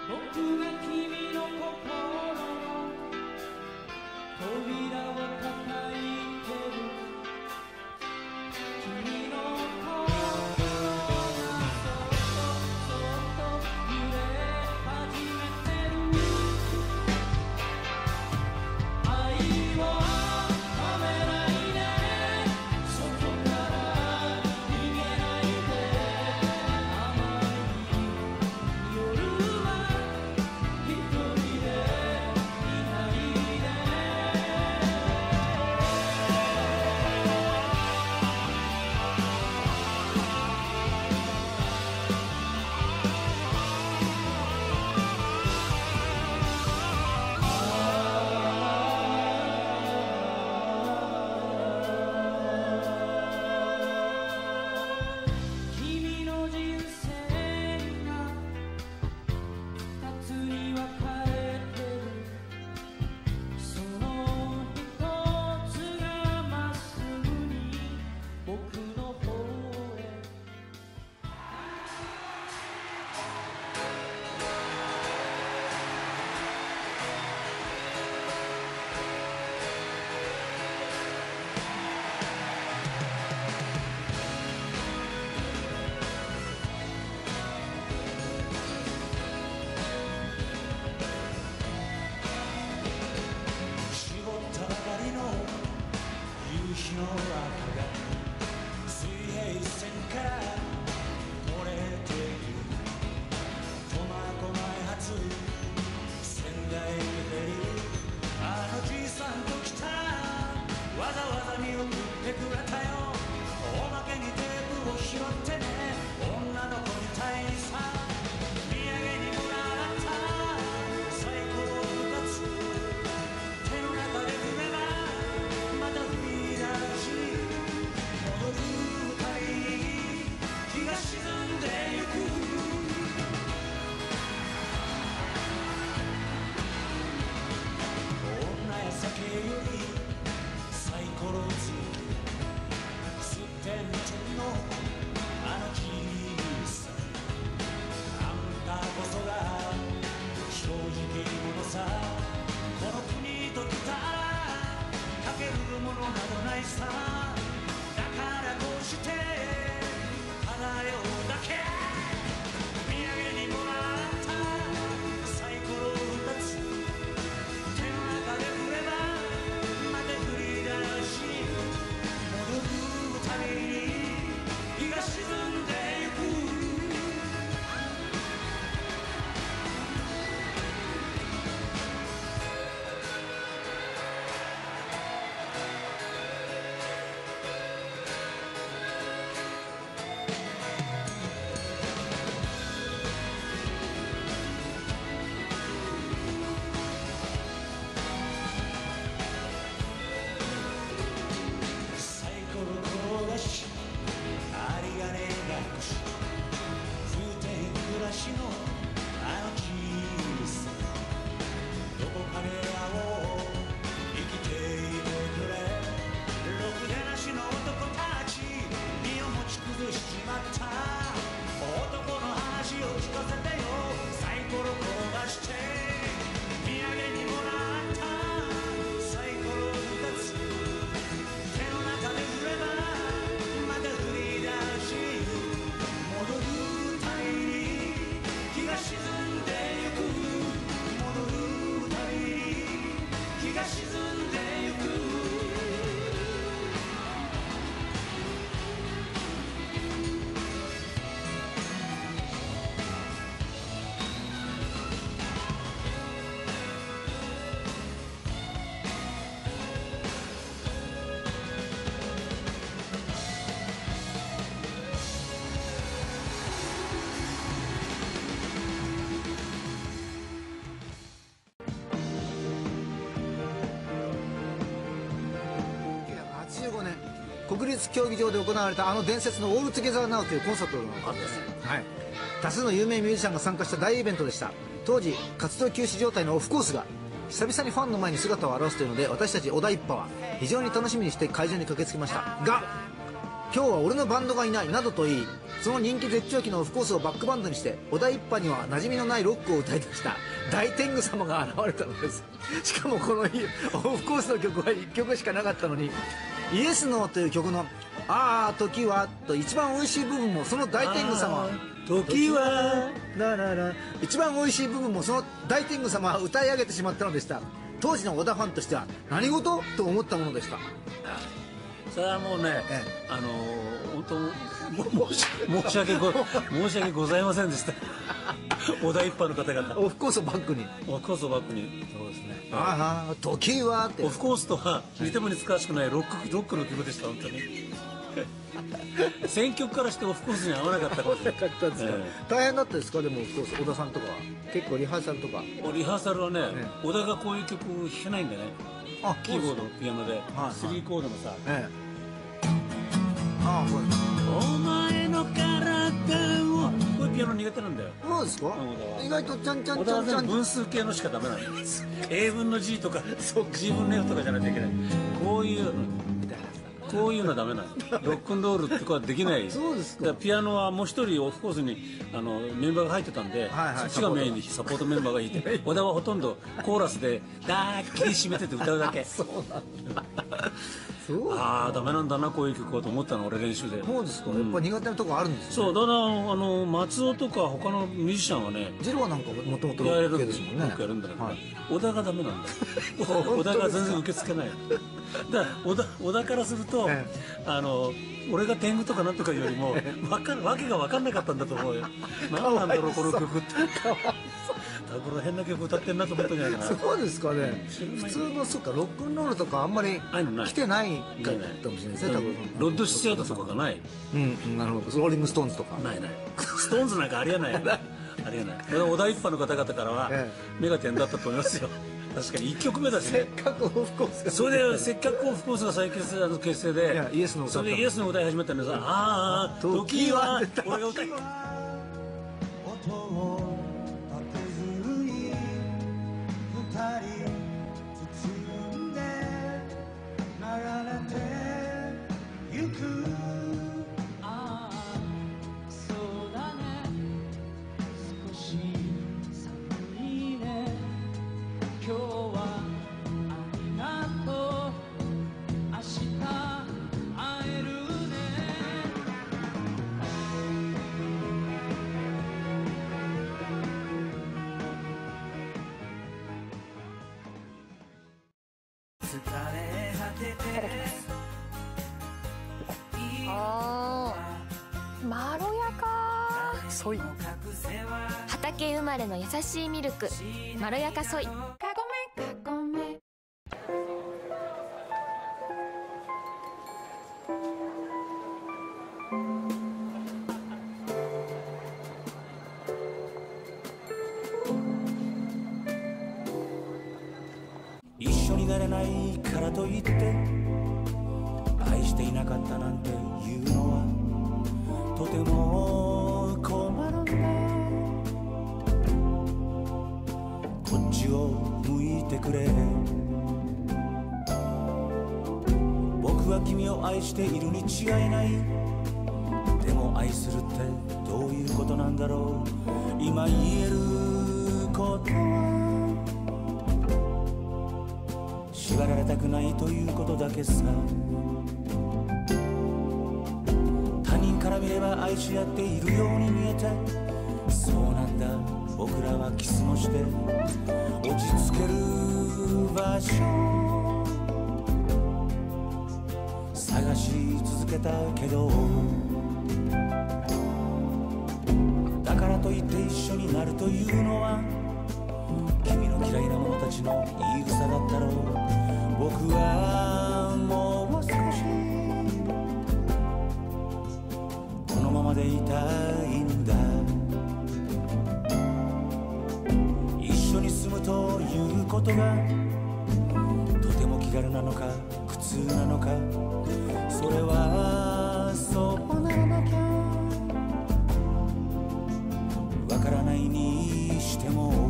国立競技場で行われたあの伝説の「オールトゥゲザーナウ」というコンサートがあったんです、はい、多数の有名ミュージシャンが参加した大イベントでした。当時活動休止状態のオフコースが久々にファンの前に姿を現すというので、私たち小田一派は非常に楽しみにして会場に駆けつけましたが、 今日は俺のバンドがいないなどと言い、その人気絶頂期のオフコースをバックバンドにして小田一派には馴染みのないロックを歌い出した大天狗様が現れたのです。しかもこの日オフコースの曲は1曲しかなかったのに、イエスノーという曲の「ああ時は」と一番美味しい部分もその大天狗様時はラララ一番美味しい部分もその大天狗様は歌い上げてしまったのでした。当時の小田ファンとしては何事と思ったものでした。 それはもうね、本当申し訳ございませんでした。小田一派の方々、 オフコースをバックに、 オフコースをバックに、そうですね。 ああ時はって、 オフコースとは似ても似つかわしくないロックの曲でした本当に。選曲からしてオフコースに合わなかったかもしれない。 大変だったですか？でもオフコース小田さんとかは結構リハーサルとか。 リハーサルはね、小田がこういう曲弾けないんだね。キーボードピアノで3コードのさ、お前の体を、こういうピアノ苦手なんだよ。 そうですか？意外とちゃんちゃんちゃんちゃん分数系のしかダメなんです。英文の G とか G 分の F とかじゃないといけない。こういうのはダメなんです。ロックンロールとかはできない。 そうですか。 ピアノはもう一人オフコースにメンバーが入ってたんで、そっちがメインでサポートメンバーがいて、小田はほとんどコーラスで抱きしめてて歌うだけ。 そうなんだ。 ああダメなんだなこういう曲はと思ったの俺練習で。 そうですか。やっぱ苦手なとこあるんですね。 そうだから松尾とか他のミュージシャンはね、 ジローなんかもともとロック系ですもんね。 ロックやるんだけど、小田がダメなんだ。小田が全然受け付けない。だから小田からすると、俺が天狗とかなんとかよりもわけが分かんなかったんだと思うよ。何なんだろうこの曲って。これ変な曲歌ってんなと思ったんじゃないかな。 そうですかね。普通のそうかロックンロールとかあんまり来てないかもしれないですね。多分ロッドシチュアートとかがない。 なるほど。ローリングストーンズとかない。ストーンズなんかありえない。ありえない。小田一派の方々からは目が点だったと思いますよ。確かに1曲目だしね。 せっかくオフコースそれでせっかくオフコースが再結成でイエスの歌それでイエスの歌い始めたんでさ、ああ時は俺が歌いまろやかソイ、畑生まれの優しいミルク、まろやかソイ。 一緒になれないからといって愛していなかったなんて言うのはとても困るんだ。こっちを向いてくれ。僕は君を愛しているに違いない。でも愛するってどういうことなんだろう。今言えることは縛られたくないということだけさ。他人から見れば愛し合っているように見えて、そうなんだ僕らはキスもして落ち着ける場所探し続けたけど、だからといって一緒になるというのは君の嫌いな者たちの言い草だったろう。僕はもう少しこのままでいたいんだ。一緒に住むということがとても気軽なのか苦痛なのか、それはそうならなきゃわからないにしても、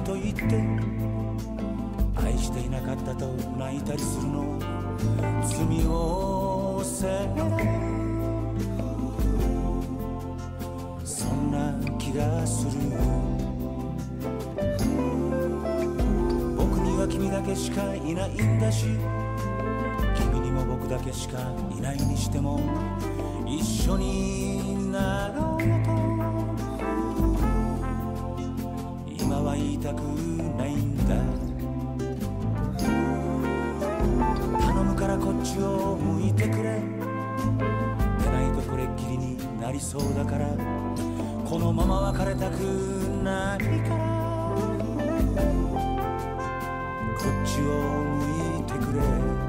と言って愛していなかったと泣いたりするの罪をせそんな気がする僕には君だけしかいないんだし君にも僕だけしかいないにしても一緒になろうよと今は言いたくないんだ頼むからこっちを向いてくれでないとこれっきりになりそうだからこのまま別れたくないからこっちを向いてくれ